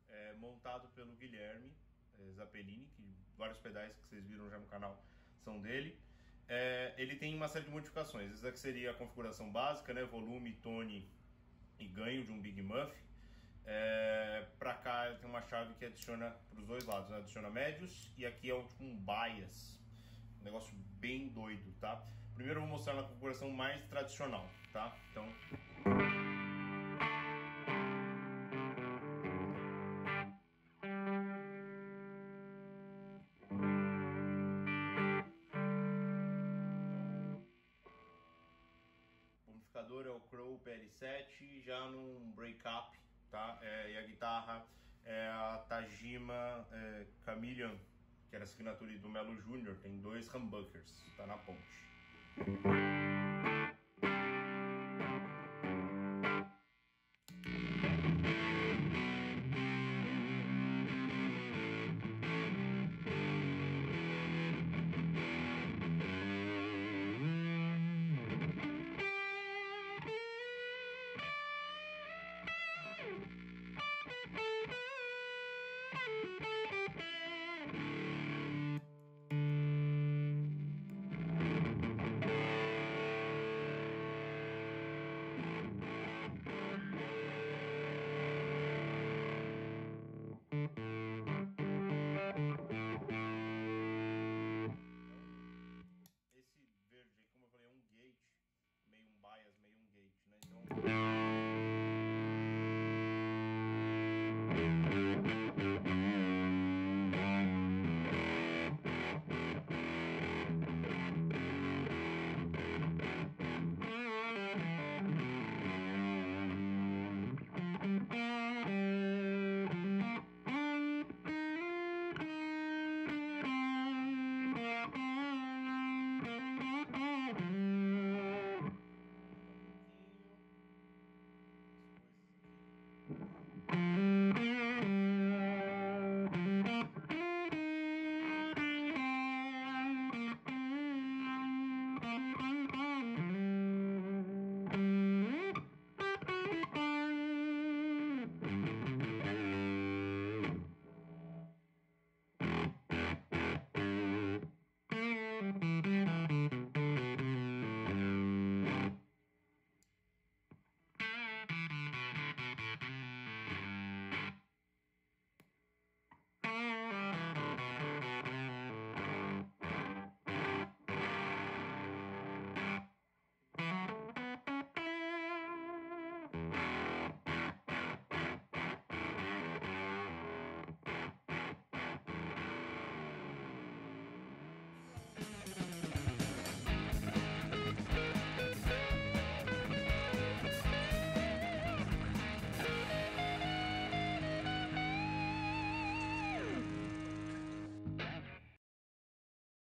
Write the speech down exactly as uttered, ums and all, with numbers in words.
é, montado pelo Guilherme é, Zappellini, que vários pedais que vocês viram já no canal são dele. É, ele tem uma série de modificações. Essa aqui seria a configuração básica, né? Volume, tone e ganho de um Big Muff. É, para cá tem uma chave que adiciona para os dois lados, né? Adiciona médios, e aqui é um, tipo um bias, um negócio bem doido, tá? Primeiro eu vou mostrar na configuração mais tradicional, tá? Então o amplificador é o Crow P L sete, já num breakup, tá? É, e a guitarra é a Tajima é, Chameleon, que era a assinatura do Melo Júnior, tem dois humbuckers, tá na ponte.